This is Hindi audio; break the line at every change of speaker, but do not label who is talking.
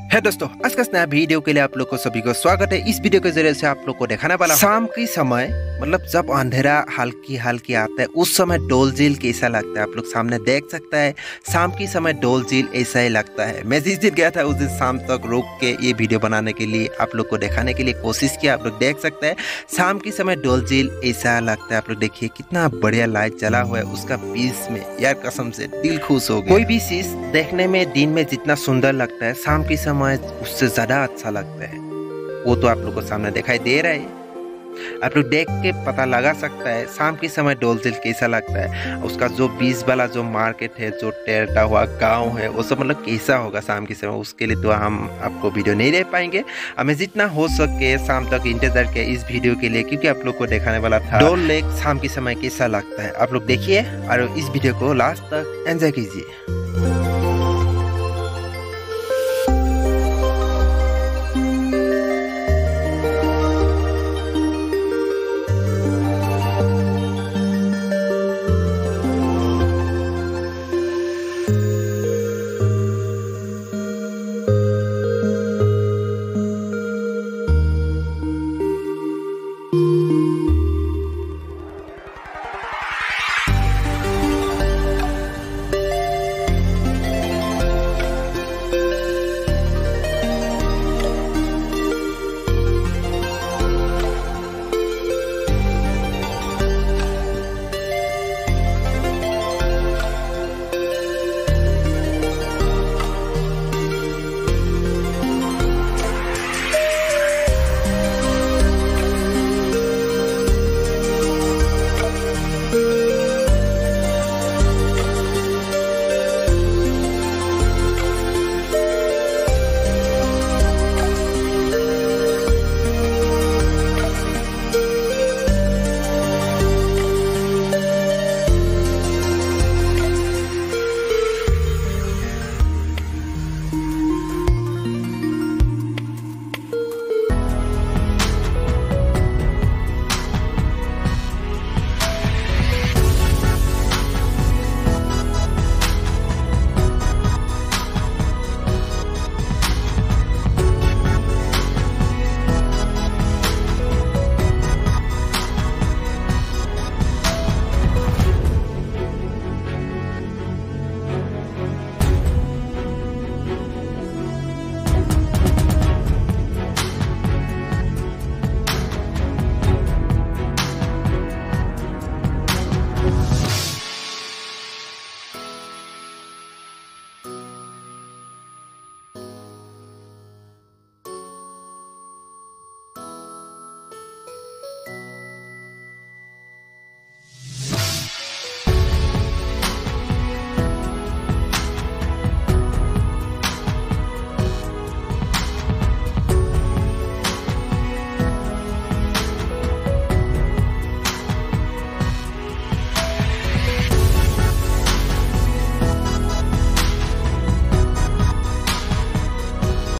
है दोस्तों, आज का नया वीडियो के लिए आप लोग को सभी को स्वागत है। इस वीडियो के जरिए से आप लोग को दिखाने वाला शाम के समय मतलब जब अंधेरा हल्की हल्की आता है उस समय डोल झील कैसा लगता है आप लोग सामने देख सकता है। शाम के समय डोल झील ऐसा ही लगता है। मैं जिस दिन गया था उस दिन शाम तक रुक के ये वीडियो बनाने के लिए आप लोग को दिखाने के लिए कोशिश किया। आप लोग देख सकते हैं शाम के समय डोल झील ऐसा लगता है। आप लोग देखिए कितना बढ़िया लाइट जला हुआ है उसका बीच में, यार कसम से दिल खुश हो गया। कोई भी चीज देखने में दिन में जितना सुंदर लगता है शाम के समय उससे ज्यादा अच्छा लगता है। वो तो आप लोग को सामने दिखाई दे रहा है। आप लोग देख के पता लगा सकता है शाम के समय डोल झील कैसा लगता है। उसका जो बीच वाला जो मार्केट है, जो टेरटा हुआ गांव है, वो सब मतलब कैसा होगा शाम के समय, उसके लिए तो हम आपको वीडियो नहीं दे पाएंगे। हमें जितना हो सके शाम तक इंतजार किया इस वीडियो के लिए, क्योंकि आप लोग को दिखाने वाला था डोल लेक शाम के समय कैसा लगता है। आप लोग देखिए और इस वीडियो को लास्ट तक एंजॉय कीजिए।